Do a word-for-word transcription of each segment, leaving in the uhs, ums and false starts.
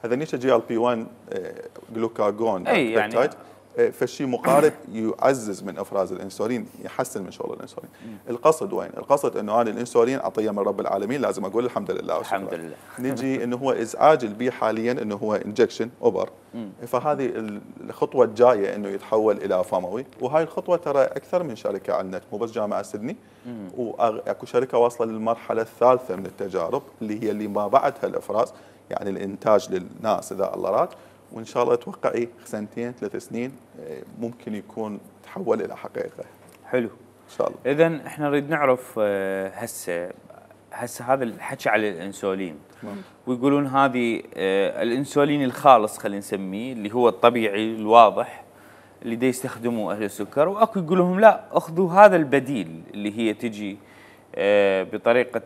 هذنيش جي ال بي واحد جلوكاجون اي يعني فالشيء مقارب يعزز من افراز الانسولين، يحسن من شغل الانسولين. القصد وين؟ القصد انه هذا الانسولين عطيه من رب العالمين، لازم اقول الحمد لله وشكرا. الحمد لله. نجي انه هو ازعاج البي حاليا انه هو انجكشن اوبر، فهذه الخطوه الجايه انه يتحول الى فموي، وهاي الخطوه ترى اكثر من شركه عندنا، مو بس جامعه سيدني، واكو شركه واصله للمرحله الثالثه من التجارب اللي هي اللي ما بعدها الافراز، يعني الانتاج للناس اذا الله راد، وان شاء الله اتوقع ايه سنتين ثلاث سنين ممكن يكون تحول الى حقيقه. حلو ان شاء الله. اذا احنا نريد نعرف هسه هسه هذا الحكي على الانسولين، ويقولون هذه الانسولين الخالص خلينا نسميه اللي هو الطبيعي الواضح اللي دا يستخدموه اهل السكر، واكو يقول لهم لا اخذوا هذا البديل اللي هي تجي بطريقه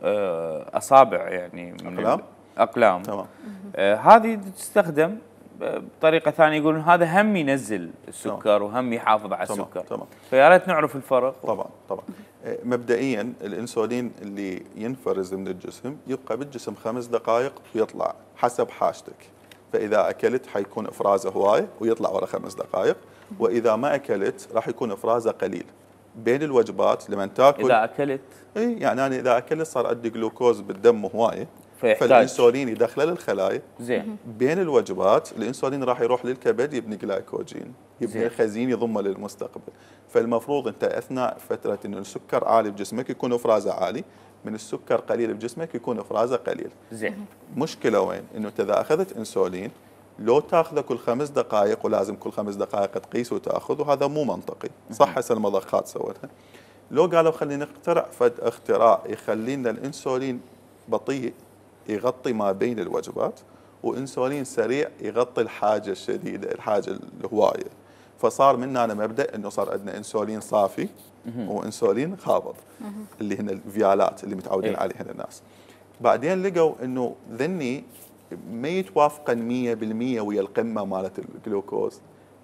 اصابع يعني من اقلام اقلام تمام. هذه تستخدم بطريقه ثانيه، يقولون هذا هم ينزل السكر وهم يحافظ على تمام. السكر. تمام. فيا ريت نعرف الفرق. طبعا طبعا. مبدئيا الانسولين اللي ينفرز من الجسم يبقى بالجسم خمس دقائق ويطلع حسب حاجتك، فاذا اكلت حيكون افرازه هوايه ويطلع ورا خمس دقائق، واذا ما اكلت راح يكون افرازه قليل. بين الوجبات لما تاكل اذا اكلت اي يعني انا اذا اكلت صار عندي جلوكوز بالدم هوايه، فيحتاج فالانسولين يدخله للخلايا. زين. بين الوجبات الانسولين راح يروح للكبد يبني جلايكوجين، يبني الخزين يضمه للمستقبل. فالمفروض انت اثناء فتره انه السكر عالي بجسمك يكون افرازه عالي، من السكر قليل بجسمك يكون افرازه قليل. زين. مشكله وين؟ انه انت اذا اخذت انسولين لو تاخذه كل خمس دقائق ولازم كل خمس دقائق تقيس وتاخذ، وهذا مو منطقي، صح هسه المضخات سوتها. لو قالوا خلينا نخترع فد اختراع يخلي لنا الانسولين بطيء يغطي ما بين الوجبات، وانسولين سريع يغطي الحاجه الشديده الحاجه الهوايه، فصار منا أنا مبدا انه صار عندنا انسولين صافي وانسولين خابض اللي هن الفيالات اللي متعودين إيه؟ عليهن الناس. بعدين لقوا انه ذني ما يتوافقن مية بالمية ويا القمه مالت الجلوكوز،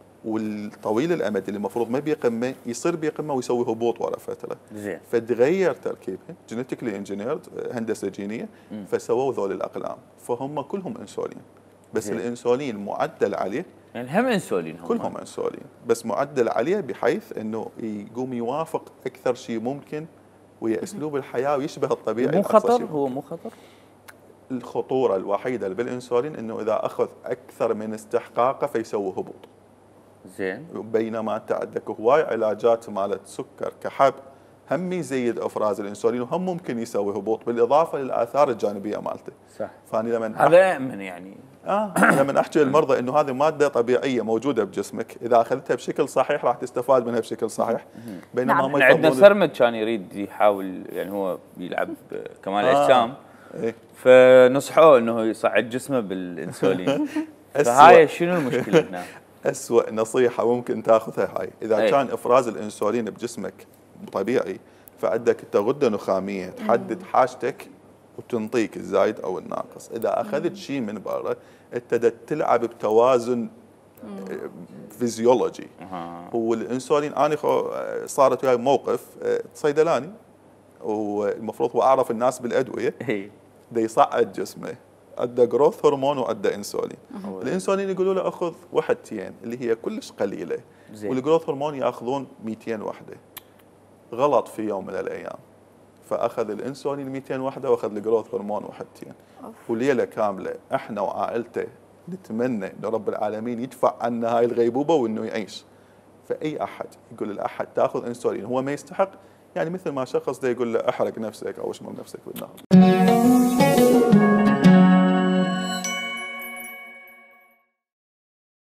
والطويل الامد اللي المفروض ما بقمه يصير بقمه ويسوي هبوط ورا فتره. زين. فتغير تركيبها جينيتيكلي انجينيرد هندسه جينيه، فسووا ذول الاقلام، فهم كلهم انسولين، بس زين. الانسولين معدل عليه، يعني هم انسولين هم كلهم انسولين بس معدل عليه بحيث انه يقوم يوافق اكثر شيء ممكن ويا اسلوب الحياه ويشبه الطبيعي. مو خطر؟ هو مو خطر؟ الخطوره الوحيده اللي بالانسولين انه اذا اخذ اكثر من استحقاقه فيسوي هبوط. زين. بينما انت عندك هواي علاجات مالت سكر كحب هم يزيد افراز الانسولين وهم ممكن يسوي هبوط، بالاضافه للاثار الجانبيه مالته. صح. فاني لما هذا امن يعني. اه لما احكي للمرضى انه هذه ماده طبيعيه موجوده بجسمك، اذا اخذتها بشكل صحيح راح تستفاد منها بشكل صحيح. بينما نعم. هم عندنا سرمد كان يريد يحاول يعني هو يلعب كمال آه. اجسام، إيه؟ فنصحوه انه يصعد جسمه بالانسولين. فهاي شنو المشكله هنا؟ أسوأ نصيحة ممكن تاخذها هاي، إذا أي. كان إفراز الأنسولين بجسمك طبيعي فعندك أنت غدة نخامية تحدد حاجتك وتنطيك الزايد أو الناقص، إذا أخذت شيء من برا ابتدت تلعب بتوازن فيزيولوجي. هو الأنسولين أنا صارت وياي موقف صيدلاني والمفروض هو أعرف الناس بالأدوية دا يصعد جسمه، ادى جروث هرمون وادى انسولين. الانسولين يقولوا له اخذ وحدتين اللي هي كلش قليله، والجروث هرمون ياخذون مئتين وحده. غلط في يوم من الايام فاخذ الانسولين مئتين وحده واخذ الجروث هرمون وحدتين، وليله كامله احنا وعائلته نتمنى ان رب العالمين يدفع عنا هاي الغيبوبه وانه يعيش. فاي احد يقول لاحد تاخذ انسولين هو ما يستحق، يعني مثل ما شخص ده يقول له احرق نفسك او اشمل نفسك بالنار.